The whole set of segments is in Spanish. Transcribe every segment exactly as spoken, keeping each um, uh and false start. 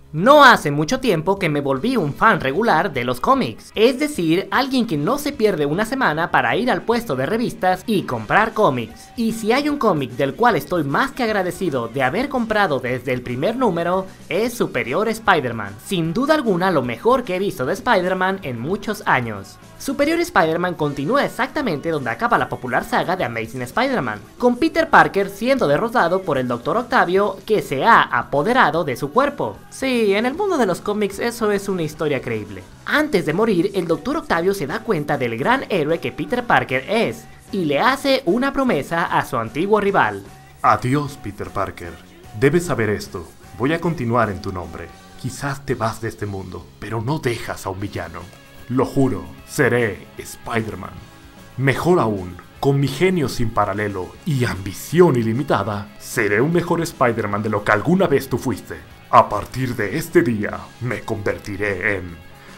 No hace mucho tiempo que me volví un fan regular de los cómics, es decir, alguien que no se pierde una semana para ir al puesto de revistas y comprar cómics. Y si hay un cómic del cual estoy más que agradecido de haber comprado desde el primer número, es Superior Spider-Man. Sin duda alguna lo mejor que he visto de Spider-Man en muchos años. Superior Spider-Man continúa exactamente donde acaba la popular saga de Amazing Spider-Man, con Peter Parker siendo derrotado por el Doctor Octavio, que se ha apoderado de su cuerpo. Sí, en el mundo de los cómics eso es una historia creíble. Antes de morir, el Doctor Octavio se da cuenta del gran héroe que Peter Parker es, y le hace una promesa a su antiguo rival. Adiós, Peter Parker. Debes saber esto. Voy a continuar en tu nombre. Quizás te vas de este mundo, pero no dejas a un villano. Lo juro, seré Spider-Man. Mejor aún, con mi genio sin paralelo y ambición ilimitada, seré un mejor Spider-Man de lo que alguna vez tú fuiste. A partir de este día, me convertiré en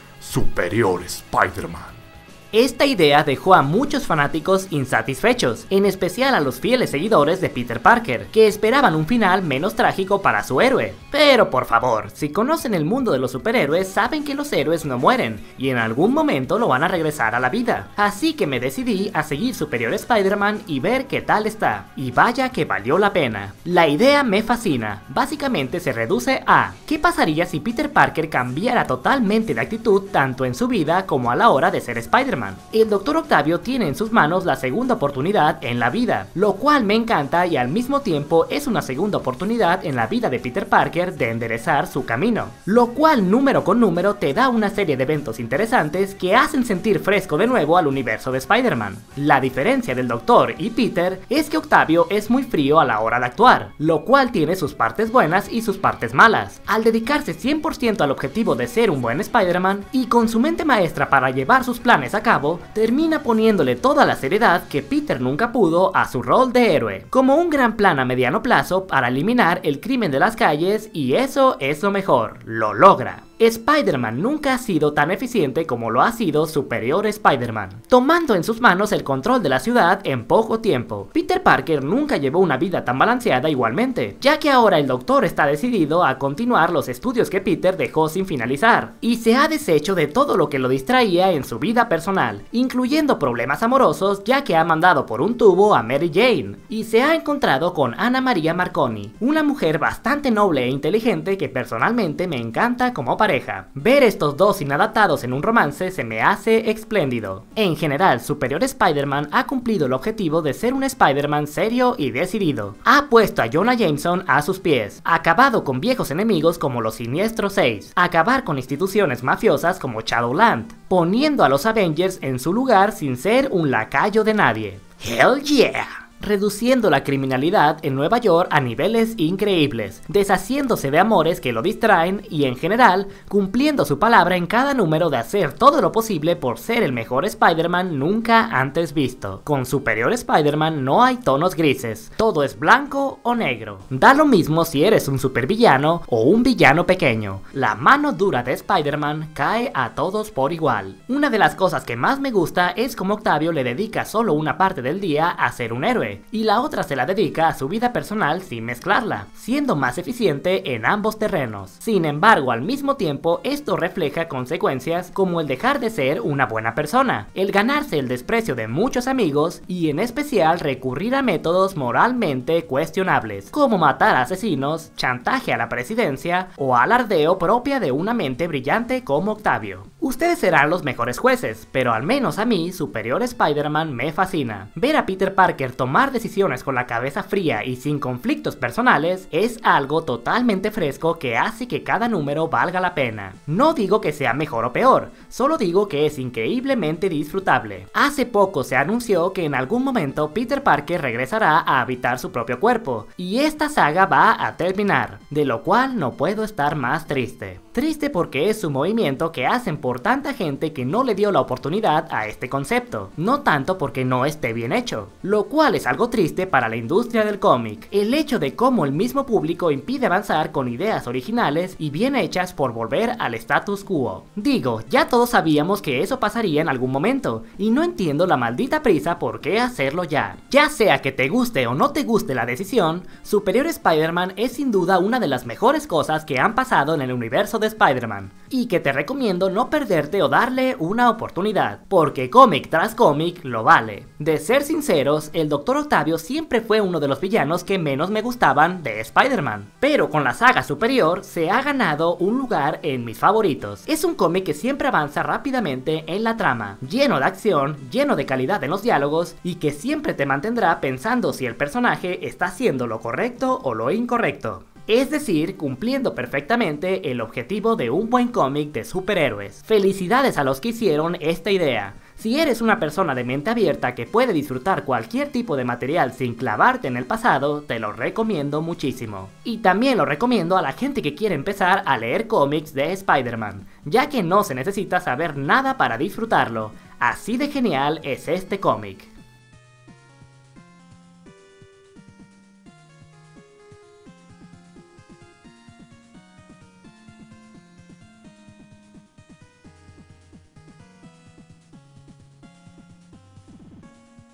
Superior Spider-Man. Esta idea dejó a muchos fanáticos insatisfechos, en especial a los fieles seguidores de Peter Parker, que esperaban un final menos trágico para su héroe. Pero por favor, si conocen el mundo de los superhéroes, saben que los héroes no mueren, y en algún momento lo van a regresar a la vida. Así que me decidí a seguir Superior Spider-Man y ver qué tal está, y vaya que valió la pena. La idea me fascina, básicamente se reduce a ¿qué pasaría si Peter Parker cambiara totalmente de actitud tanto en su vida como a la hora de ser Spider-Man? El Doctor Octavio tiene en sus manos la segunda oportunidad en la vida, lo cual me encanta y al mismo tiempo es una segunda oportunidad en la vida de Peter Parker de enderezar su camino, lo cual número con número te da una serie de eventos interesantes que hacen sentir fresco de nuevo al universo de Spider-Man. La diferencia del Doctor y Peter es que Octavio es muy frío a la hora de actuar, lo cual tiene sus partes buenas y sus partes malas. Al dedicarse cien por ciento al objetivo de ser un buen Spider-Man y con su mente maestra para llevar sus planes a cabo, termina poniéndole toda la seriedad que Peter nunca pudo a su rol de héroe, como un gran plan a mediano plazo para eliminar el crimen de las calles, y eso es lo mejor, lo logra. Spider-Man nunca ha sido tan eficiente como lo ha sido Superior Spider-Man, tomando en sus manos el control de la ciudad en poco tiempo. Peter Parker nunca llevó una vida tan balanceada igualmente, ya que ahora el Doctor está decidido a continuar los estudios que Peter dejó sin finalizar, y se ha deshecho de todo lo que lo distraía en su vida personal, incluyendo problemas amorosos, ya que ha mandado por un tubo a Mary Jane, y se ha encontrado con Ana María Marconi, una mujer bastante noble e inteligente que personalmente me encanta como pareja. Ver estos dos inadaptados en un romance se me hace espléndido. En general, Superior Spider-Man ha cumplido el objetivo de ser un Spider-Man serio y decidido. Ha puesto a Jonah Jameson a sus pies, acabado con viejos enemigos como los Siniestros seis, acabar con instituciones mafiosas como Shadowland, poniendo a los Avengers en su lugar sin ser un lacayo de nadie. Hell yeah! Reduciendo la criminalidad en Nueva York a niveles increíbles, deshaciéndose de amores que lo distraen y en general cumpliendo su palabra en cada número de hacer todo lo posible por ser el mejor Spider-Man nunca antes visto. Con Superior Spider-Man no hay tonos grises, todo es blanco o negro. Da lo mismo si eres un supervillano o un villano pequeño, la mano dura de Spider-Man cae a todos por igual. Una de las cosas que más me gusta es cómo Octavio le dedica solo una parte del día a ser un héroe, y la otra se la dedica a su vida personal sin mezclarla, siendo más eficiente en ambos terrenos. Sin embargo, al mismo tiempo, esto refleja consecuencias como el dejar de ser una buena persona, el ganarse el desprecio de muchos amigos y en especial recurrir a métodos moralmente cuestionables, como matar a asesinos, chantaje a la presidencia o alardeo propia de una mente brillante como Octavio. Ustedes serán los mejores jueces, pero al menos a mí, Superior Spider-Man me fascina. Ver a Peter Parker tomar decisiones con la cabeza fría y sin conflictos personales es algo totalmente fresco que hace que cada número valga la pena. No digo que sea mejor o peor, solo digo que es increíblemente disfrutable. Hace poco se anunció que en algún momento Peter Parker regresará a habitar su propio cuerpo, y esta saga va a terminar, de lo cual no puedo estar más triste. Triste porque es un movimiento que hacen por tanta gente que no le dio la oportunidad a este concepto, no tanto porque no esté bien hecho, lo cual es algo triste para la industria del cómic. El hecho de cómo el mismo público impide avanzar con ideas originales y bien hechas por volver al status quo. Digo, ya todos sabíamos que eso pasaría en algún momento, y no entiendo la maldita prisa por qué hacerlo ya. Ya sea que te guste o no te guste la decisión, Superior Spider-Man es sin duda una de las mejores cosas que han pasado en el universo de Spider-Man, y que te recomiendo no perderte o darle una oportunidad, porque cómic tras cómic lo vale. De ser sinceros, el Doctor Octavio siempre fue uno de los villanos que menos me gustaban de Spider-Man, pero con la saga Superior se ha ganado un lugar en mis favoritos. Es un cómic que siempre avanza rápidamente en la trama, lleno de acción, lleno de calidad en los diálogos, y que siempre te mantendrá pensando si el personaje está haciendo lo correcto o lo incorrecto. Es decir, cumpliendo perfectamente el objetivo de un buen cómic de superhéroes. Felicidades a los que hicieron esta idea. Si eres una persona de mente abierta que puede disfrutar cualquier tipo de material sin clavarte en el pasado, te lo recomiendo muchísimo. Y también lo recomiendo a la gente que quiere empezar a leer cómics de Spider-Man, ya que no se necesita saber nada para disfrutarlo. Así de genial es este cómic.